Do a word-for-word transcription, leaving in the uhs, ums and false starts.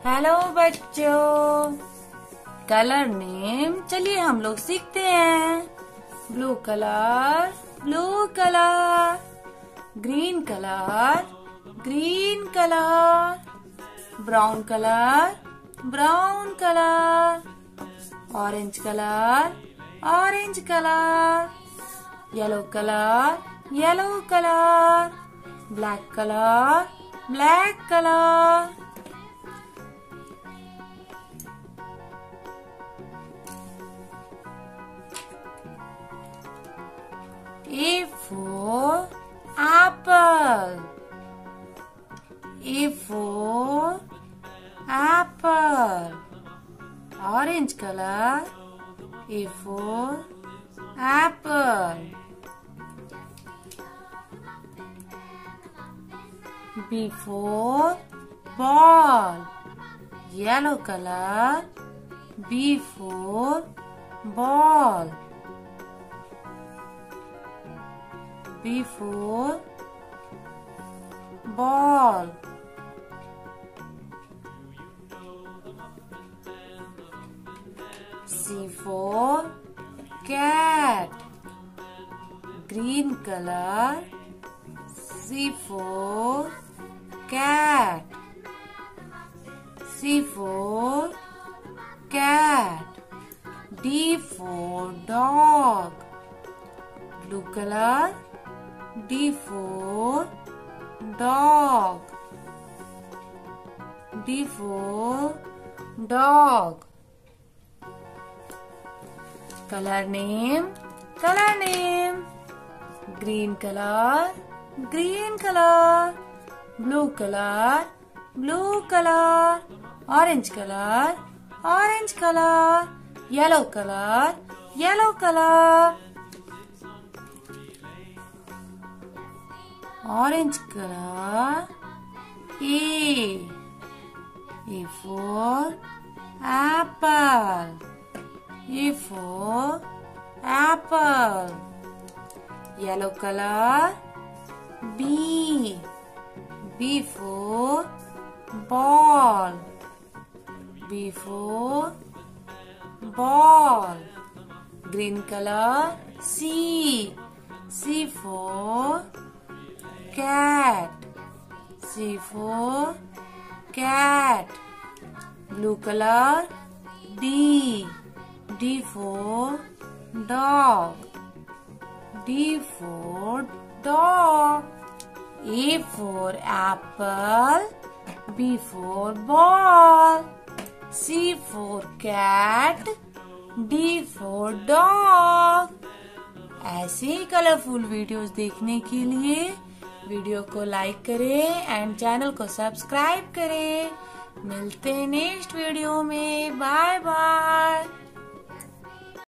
Hello बच्चों, colour name चलिए हम लोग सीखते हैं। Blue colour, blue colour, green colour, green colour, brown colour, brown colour, orange colour, orange colour, yellow colour, yellow colour, black colour, black colour. A for apple. A for apple. Orange color. A for apple. B for ball. Yellow color. B for ball. B for ball. C for cat. Green color. C for cat. C for cat. D for dog. Blue color. D for dog. D for dog. Color name, color name. Green color, green color. Blue color, blue color. Orange color, orange color. Yellow color, yellow color. Orange color. A. A for apple. A for apple. Yellow color. B. B for ball. B for ball. Green color. C. C for cat. C for cat. Blue color. D. D for dog. D for dog. A for apple. B for ball. C for cat. D for dog. ऐसे ही colourful videos देखने के लिए video को like करें and channel को subscribe करें। मिलते हैं नेक्स्ट वीडियो में। Bye bye.